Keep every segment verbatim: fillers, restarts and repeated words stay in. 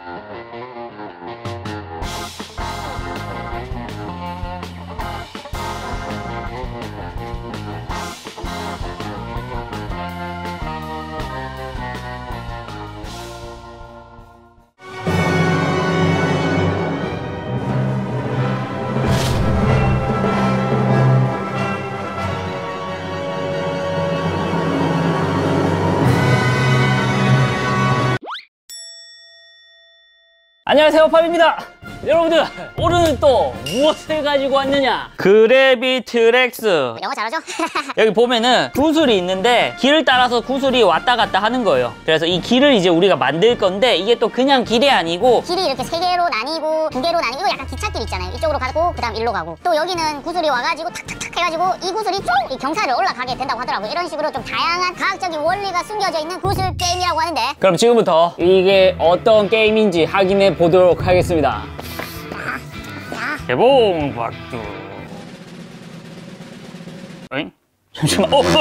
안녕하세요, 팝입니다. 여러분들, 오늘은 또 무엇을 가지고 왔느냐? 그래비트렉스. 영어 잘하죠? 여기 보면은 구슬이 있는데 길을 따라서 구슬이 왔다 갔다 하는 거예요. 그래서 이 길을 이제 우리가 만들 건데 이게 또 그냥 길이 아니고 길이 이렇게 세 개로 나뉘고 두 개로 나뉘고 약간 기찻길 있잖아요. 이쪽으로 가고 그 다음 일로 가고 또 여기는 구슬이 와가지고 탁탁탁 해가지고 이 구슬이 쭉 이 경사를 올라가게 된다고 하더라고요. 이런 식으로 좀 다양한 과학적인 원리가 숨겨져 있는 구슬 게임이라고 하는데, 그럼 지금부터 이게 어떤 게임인지 확인해 보도록 하겠습니다. 개봉 박두. 어잉? 잠시만. 어, 어.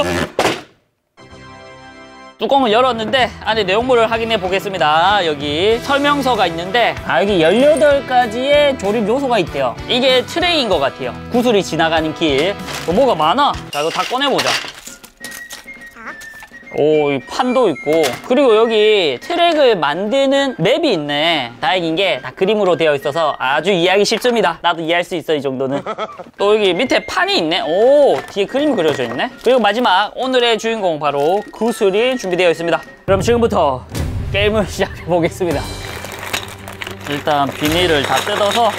뚜껑을 열었는데 안에 내용물을 확인해 보겠습니다. 여기 설명서가 있는데, 아, 여기 열여덟 가지의 조립 요소가 있대요. 이게 트레이인 것 같아요. 구슬이 지나가는 길. 어, 뭐가 많아. 자, 이거 다 꺼내보자. 오, 이 판도 있고, 그리고 여기 트랙을 만드는 맵이 있네. 다행인 게 다 그림으로 되어 있어서 아주 이해하기 쉽습니다. 나도 이해할 수 있어, 이 정도는. 또 여기 밑에 판이 있네. 오, 뒤에 그림이 그려져 있네. 그리고 마지막 오늘의 주인공 바로 구슬이 준비되어 있습니다. 그럼 지금부터 게임을 시작해 보겠습니다. 일단 비닐을 다 뜯어서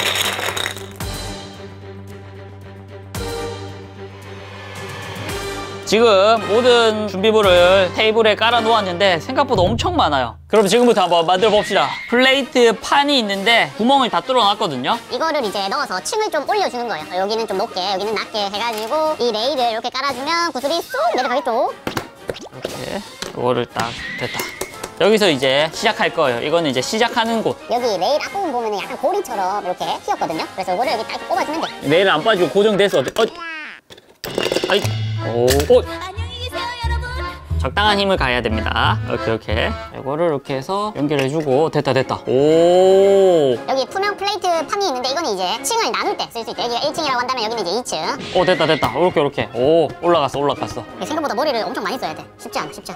지금 모든 준비물을 테이블에 깔아 놓았는데 생각보다 엄청 많아요. 그럼 지금부터 한번 만들어 봅시다. 플레이트 판이 있는데 구멍을 다 뚫어 놨거든요. 이거를 이제 넣어서 층을 좀 올려주는 거예요. 여기는 좀 높게, 여기는 낮게 해가지고 이 레일을 이렇게 깔아주면 구슬이 쏙 내려가겠죠. 이렇게 이거를 딱 됐다. 여기서 이제 시작할 거예요. 이거는 이제 시작하는 곳. 여기 레일 앞부분 보면 약간 고리처럼 이렇게 휘었거든요. 그래서 이거를 여기 딱 이렇게 꼽아주면 돼. 레일 안 빠지고 고정돼서 어, 아이, 오, 오. 안녕히 계세요, 여러분. 적당한 힘을 가해야 됩니다. 이렇게 이렇게 이거를 이렇게 해서 연결해주고 됐다 됐다. 오. 여기 투명 플레이트 판이 있는데 이거는 이제 층을 나눌 때 쓸 수 있대. 여기가 일 층이라고 한다면 여기는 이제 이 층. 오, 됐다 됐다. 이렇게 이렇게. 오, 올라갔어 올라갔어. 생각보다 머리를 엄청 많이 써야 돼. 쉽지 않아, 쉽지 않아.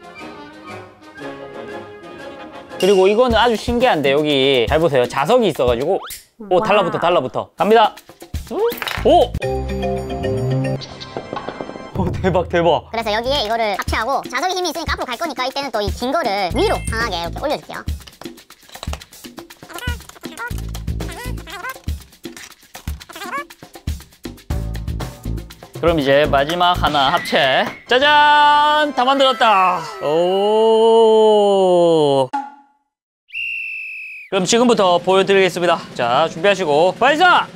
그리고 이거는 아주 신기한데, 여기 잘 보세요. 자석이 있어가지고, 오, 달라붙어 달라붙어. 갑니다. 오. 오, 대박 대박. 그래서 여기에 이거를 합체하고 자석의 힘이 있으니까 앞으로 갈 거니까 이때는 또 이 긴 거를 위로 강하게 이렇게 올려줄게요. 그럼 이제 마지막 하나 합체. 짜잔! 다 만들었다. 오. 그럼 지금부터 보여드리겠습니다. 자, 준비하시고 발사!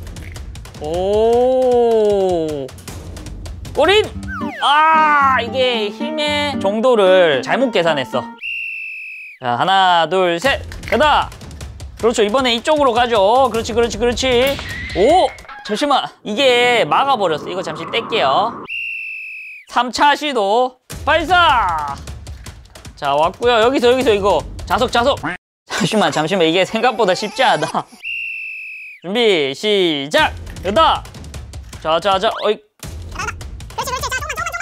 오. 꼬린! 아, 이게 힘의 정도를 잘못 계산했어. 자, 하나, 둘, 셋! 가다! 그렇죠, 이번에 이쪽으로 가죠. 그렇지, 그렇지, 그렇지. 오! 잠시만, 이게 막아버렸어. 이거 잠시 뗄게요. 삼 차 시도 발사! 자, 왔고요. 여기서 여기서 이거 자석 자석. 잠시만 잠시만, 이게 생각보다 쉽지 않아. 준비 시작! 가다! 자자자, 어이. 그렇지, 그렇지. 자, 조금만, 조금만,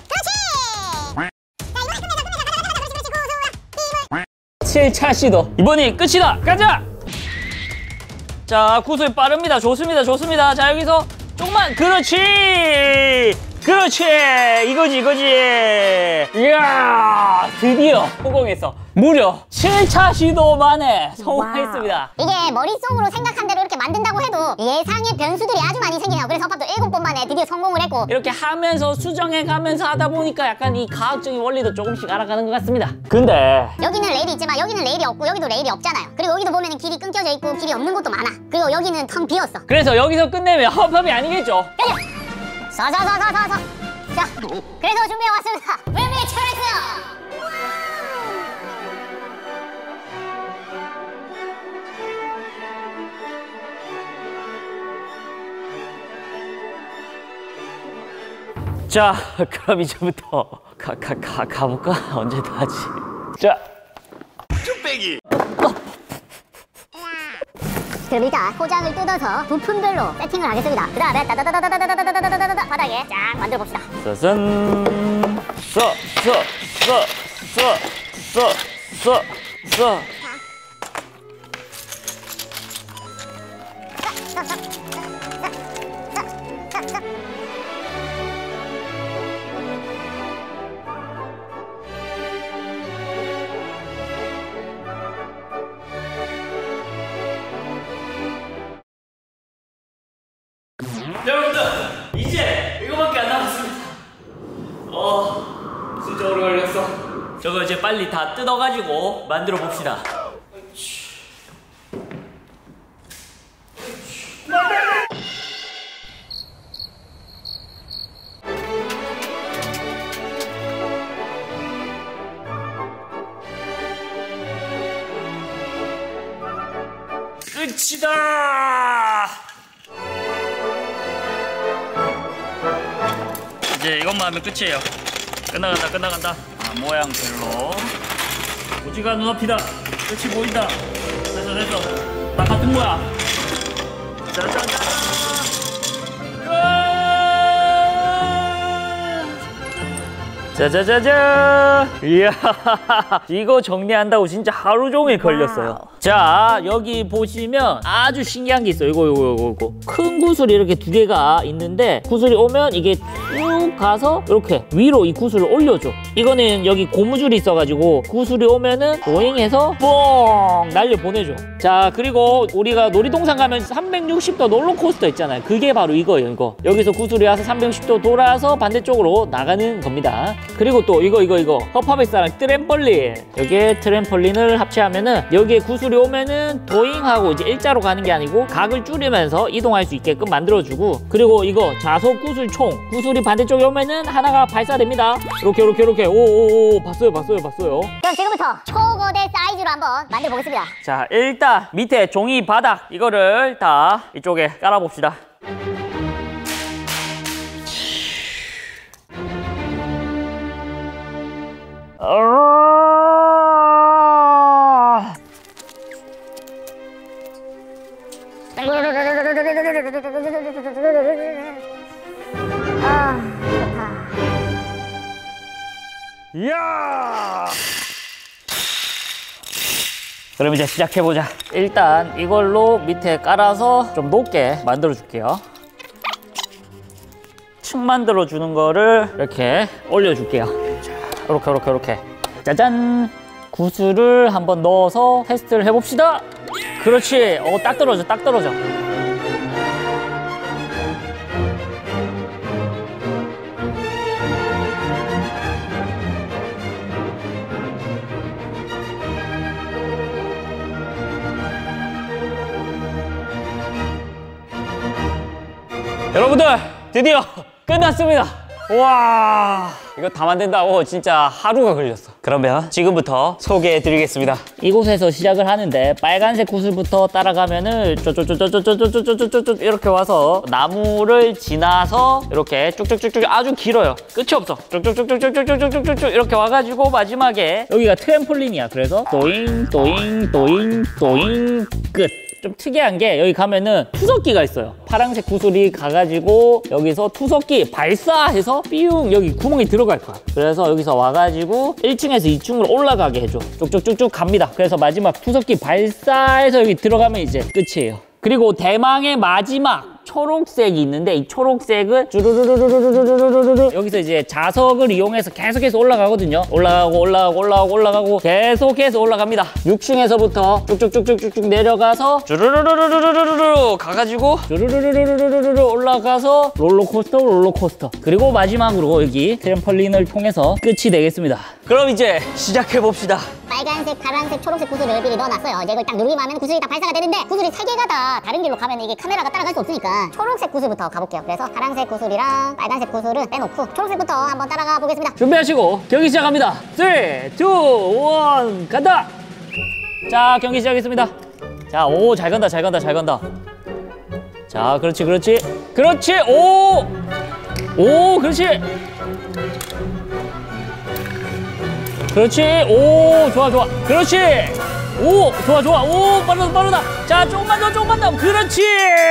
조금만, 그렇지. 칠 차 시도. 이번이 끝이다. 가자! 자, 구슬 빠릅니다. 좋습니다. 좋습니다. 자, 여기서 조금만. 그렇지! 그렇지! 이거지, 이거지! 이야! 드디어 성공했어. 무려 칠 차 시도 만에 성공했습니다. 이게 머릿속으로 생각한 대로 이렇게 만든다고 해도 예상의 변수들이 아주 많이 생기네요. 그래서 아빠도 일곱 번 만에 드디어 성공을 했고, 이렇게 하면서 수정해가면서 하다 보니까 약간 이 과학적인 원리도 조금씩 알아가는 것 같습니다. 근데 여기는 레일이 있지만 여기는 레일이 없고 여기도 레일이 없잖아요. 그리고 여기도 보면 길이 끊겨져 있고 길이 없는 곳도 많아. 그리고 여기는 텅 비었어. 그래서 여기서 끝내면 허팝이 아니겠죠? 사사사사사사. 자, 그래서 준비해왔습니다. 그래비트렉스! 자, 그럼 이제부터 가, 가, 가, 가볼까? 언제 다 하지? 자, 쭈빼기! 그럼 일단 포장을 뜯어서 부품별로 세팅을 하겠습니다. 그 다음에 따다다다다다다다다다다다다 바닥에 쫙 만들어 봅시다. 짜잔. 써, 써, 써, 써, 써, 써, 써. 여러분들 이제 이거밖에 안 남았습니다. 어 진짜 오래 걸렸어. 저거 이제 빨리 다 뜯어가지고 만들어 봅시다. 끝이다. 이제 이것만 하면 끝이에요. 끝나간다 끝나간다. 아, 모양별로 고지가 눈앞이다. 끝이 보인다. 됐어 됐어. 다 같은 거야. 짜자잔. 짜자자자. 이야, 이거 정리한다고 진짜 하루 종일 걸렸어요. 자, 여기 보시면 아주 신기한 게 있어요. 이거 이거 이거 이거 큰 구슬이 이렇게 두 개가 있는데, 구슬이 오면 이게 쭉 가서 이렇게 위로 이 구슬을 올려줘. 이거는 여기 고무줄이 있어가지고 구슬이 오면은 도잉해서 뽕 날려 보내줘. 자, 그리고 우리가 놀이동산 가면 삼백육십 도 롤러코스터 있잖아요. 그게 바로 이거예요. 이거 여기서 구슬이 와서 삼백육십 도 돌아서 반대쪽으로 나가는 겁니다. 그리고 또 이거 이거 이거 허파백사랑 트램펄린, 여기에 트램펄린을 합체하면은 여기에 구슬이 오면은 도잉하고 이제 일자로 가는 게 아니고 각을 줄이면서 이동할 수 있게끔 만들어주고, 그리고 이거 자석 구슬총, 구슬이 반대쪽에 오면은 하나가 발사됩니다. 이렇게 이렇게 이렇게. 오오오, 봤어요 봤어요 봤어요. 그럼 지금부터 초거대 사이즈로 한번 만들어 보겠습니다. 자, 일단 밑에 종이 바닥 이거를 다 이쪽에 깔아봅시다. 아, 좋다. 이야! 그럼 이제 시작해보자. 일단 이걸로 밑에 깔아서 좀 높게 만들어 줄게요. 층 만들어 주는 거를 이렇게 올려 줄게요. 자, 이렇게 이렇게 이렇게. 짜잔! 구슬을 한번 넣어서 테스트를 해봅시다. 그렇지. 어, 딱 떨어져 딱 떨어져. 여러분들 드디어 끝났습니다. 와, 이거 다 만든다고 진짜 하루가 걸렸어. 그러면 지금부터 소개해 드리겠습니다. 이곳에서 시작을 하는데 빨간색 구슬부터 따라가면은 쪼쪼쪼쪼쪼쪼쪼쪼쪼 이렇게 와서 나무를 지나서 이렇게 쭉쭉쭉쭉 아주 길어요. 끝이 없어. 쭉쭉쭉쭉쭉쭉쭉쭉쭉 이렇게 와가지고 마지막에 여기가 트램폴린이야. 그래서 또잉 또잉 또잉 또잉 끝. 좀 특이한 게 여기 가면은 투석기가 있어요. 파란색 구슬이 가가지고 여기서 투석기 발사해서 삐용 여기 구멍이 들어갈 거야. 그래서 여기서 와가지고 일 층에서 이 층으로 올라가게 해줘. 쭉쭉쭉쭉 갑니다. 그래서 마지막 투석기 발사해서 여기 들어가면 이제 끝이에요. 그리고 대망의 마지막 초록색이 있는데, 이 초록색은 쭈루루루루루루루루루 여기서 이제 자석을 이용해서 계속해서 올라가거든요. 올라가고 올라가고 올라가고 올라가고 계속해서 올라갑니다. 육 층에서부터 쭉쭉쭉쭉쭉 내려가서 쭈루루루루루루루 가가지고 쭈루루루루루루 올라가서 롤러코스터 롤러코스터, 그리고 마지막으로 여기 트램펄린을 통해서 끝이 되겠습니다. 그럼 이제 시작해봅시다. 빨간색, 파란색, 초록색 구슬을 미리 넣어놨어요. 이제 이걸 딱 누르기만 하면 구슬이 다 발사가 되는데, 구슬이 세 개가 다 다른 길로 가면 이게 카메라가 따라갈 수 없으니까 초록색 구슬부터 가볼게요. 그래서 파란색 구슬이랑 빨간색 구슬은 빼놓고 초록색부터 한번 따라가 보겠습니다. 준비하시고 경기 시작합니다. 삼, 이, 일, 간다! 자, 경기 시작했습니다. 자, 오, 잘 간다, 잘 간다, 잘 간다. 자, 그렇지, 그렇지. 그렇지, 오! 오, 그렇지. 그렇지, 오, 좋아, 좋아. 그렇지. 오, 좋아, 좋아. 오, 빠르다, 빠르다. 자, 조금만 더, 조금만 더. 그렇지.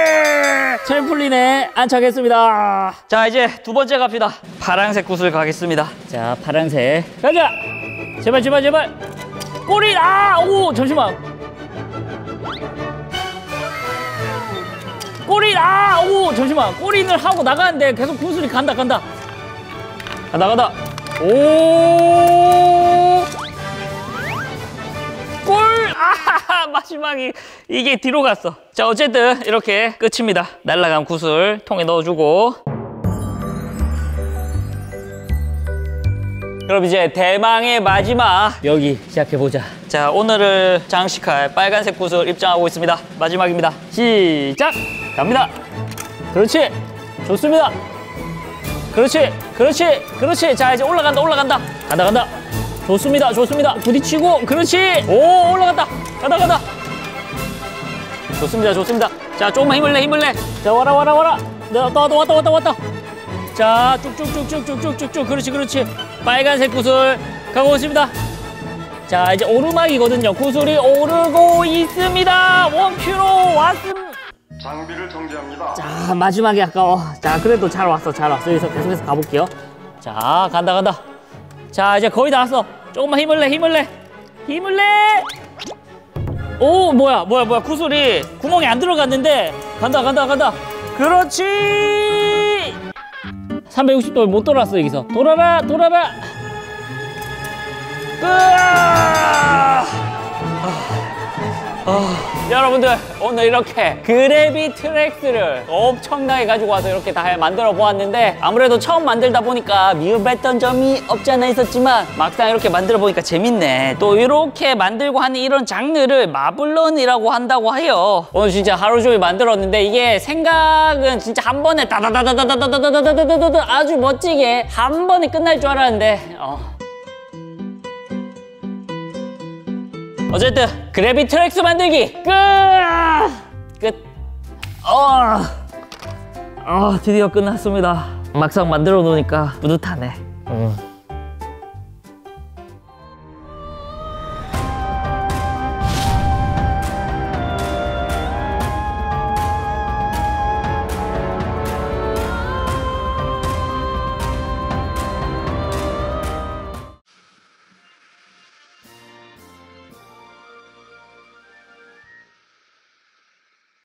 트램플린에 안착했습니다. 자, 이제 두 번째 갑시다. 파란색 구슬 가겠습니다. 자, 파란색. 가자. 제발, 제발, 제발. 꼬리, 아, 오, 잠시만. 꼬리, 아, 오, 잠시만. 꼬리를 하고 나가는데 계속 구슬이 간다, 간다. 간다, 간다. 오. 골! 아, 마지막이 이게 뒤로 갔어. 자, 어쨌든 이렇게 끝입니다. 날라간 구슬 통에 넣어주고. 그럼 이제 대망의 마지막 여기 시작해보자. 자, 오늘을 장식할 빨간색 구슬 입장하고 있습니다. 마지막입니다. 시작! 갑니다. 그렇지. 좋습니다. 그렇지. 그렇지. 그렇지. 자, 이제 올라간다. 올라간다. 간다. 간다. 좋습니다. 좋습니다. 부딪히고. 그렇지. 오, 올라간다. 간다. 간다. 좋습니다. 좋습니다. 자, 조금만 힘을 내. 힘을 내. 자, 와라 와라 와라. 네, 왔다 왔다 왔다 왔다 왔다. 자, 쭉쭉쭉쭉쭉쭉쭉쭉. 그렇지. 그렇지. 빨간색 구슬 가고 있습니다. 자, 이제 오르막이거든요. 구슬이 오르고 있습니다. 원큐로 왔습니다. 장비를 정지합니다. 자, 마지막에 아까워. 자, 그래도 잘 왔어, 잘 왔어. 여기서 계속해서 가볼게요. 자, 간다, 간다. 자, 이제 거의 다 왔어. 조금만 힘을 내, 힘을 내. 힘을 내! 오, 뭐야, 뭐야, 뭐야. 구슬이 구멍에 안 들어갔는데. 간다, 간다, 간다. 그렇지! 삼백육십 도 못 돌았어, 여기서. 돌아라, 돌아라! 으아! 아, 여러분들 오늘 이렇게 그래비 트랙스를 엄청나게 가지고 와서 이렇게 다 만들어 보았는데 아무래도 처음 만들다 보니까 미흡했던 점이 없지 않아 있었지만 막상 이렇게 만들어 보니까 재밌네. 또 이렇게 만들고 하는 이런 장르를 마블런이라고 한다고 해요. 오늘 진짜 하루 종일 만들었는데 이게 생각은 진짜 한 번에 다다다다다다다다다다다다 아주 멋지게 한 번에 끝날 줄 알았는데 어. 어쨌든 그래비 트랙스 만들기 끝! 끝! 어, 어, 드디어 끝났습니다. 막상 만들어 놓으니까 뿌듯하네. 음.